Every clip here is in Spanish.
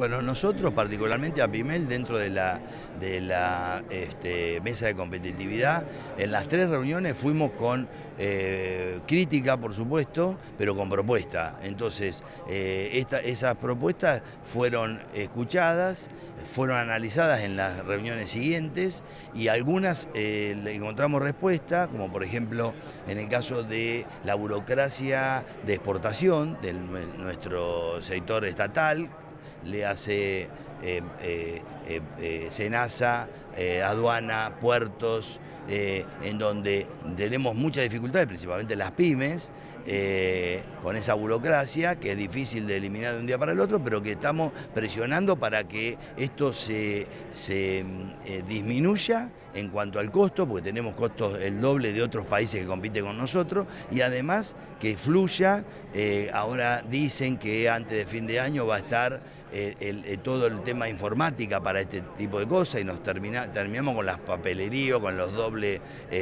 Bueno, nosotros particularmente APIMEL dentro de la mesa de competitividad, en las 3 reuniones fuimos con crítica, por supuesto, pero con propuesta. Entonces, esas propuestas fueron escuchadas, fueron analizadas en las reuniones siguientes y algunas le encontramos respuesta, como por ejemplo en el caso de la burocracia de exportación de nuestro sector estatal, le hace SENASA, aduana, puertos, en donde tenemos muchas dificultades, principalmente las pymes, con esa burocracia que es difícil de eliminar de un día para el otro, pero que estamos presionando para que esto se disminuya en cuanto al costo, porque tenemos costos el doble de otros países que compiten con nosotros, y además que fluya. Ahora dicen que antes de fin de año va a estar todo el tema informática para este tipo de cosas y nos terminamos con las papelerías, con los dobles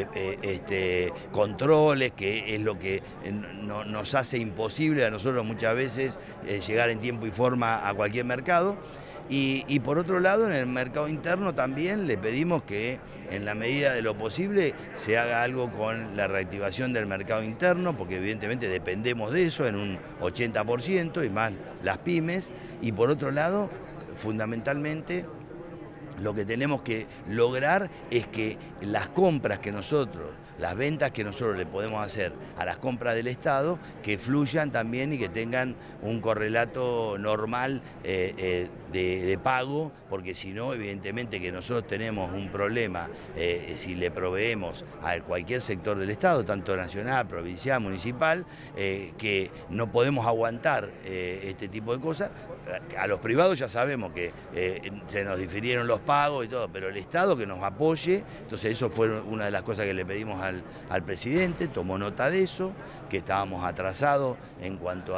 controles, que es lo que nos hace imposible a nosotros muchas veces llegar en tiempo y forma a cualquier mercado. Y por otro lado, en el mercado interno también le pedimos que en la medida de lo posible se haga algo con la reactivación del mercado interno, porque evidentemente dependemos de eso en un 80% y más las pymes. Y por otro lado, fundamentalmente, lo que tenemos que lograr es que las compras que nosotros, las ventas que nosotros le podemos hacer a las compras del Estado, que fluyan también y que tengan un correlato normal de pago, porque si no, evidentemente que nosotros tenemos un problema si le proveemos a cualquier sector del Estado, tanto nacional, provincial, municipal, que no podemos aguantar este tipo de cosas. A los privados ya sabemos que se nos difirieron los pagos y todo, pero el Estado que nos apoye. Entonces eso fue una de las cosas que le pedimos al presidente, tomó nota de eso, que estábamos atrasados en cuanto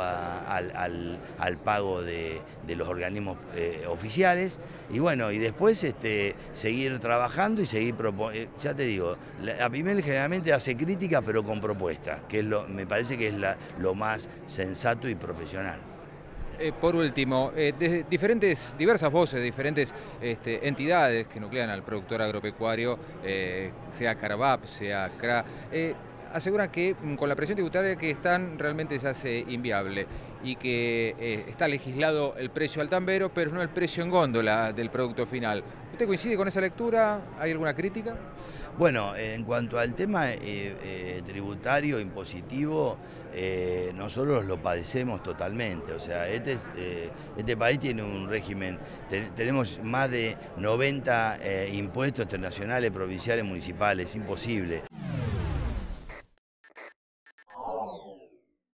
al pago de los organismos oficiales, y bueno, y después seguir trabajando y seguir proponiendo. Ya te digo, APIMEL generalmente hace crítica pero con propuestas, que es me parece que es lo más sensato y profesional. Por último, desde diversas voces, diferentes entidades que nuclean al productor agropecuario, sea CARVAP, sea CRA, aseguran que con la presión tributaria que están realmente se hace inviable y que está legislado el precio al tambero, pero no el precio en góndola del producto final. ¿Usted coincide con esa lectura? ¿Hay alguna crítica? Bueno, en cuanto al tema tributario, impositivo, nosotros lo padecemos totalmente. O sea, este país tiene un régimen, tenemos más de 90 impuestos internacionales, provinciales, municipales, es imposible.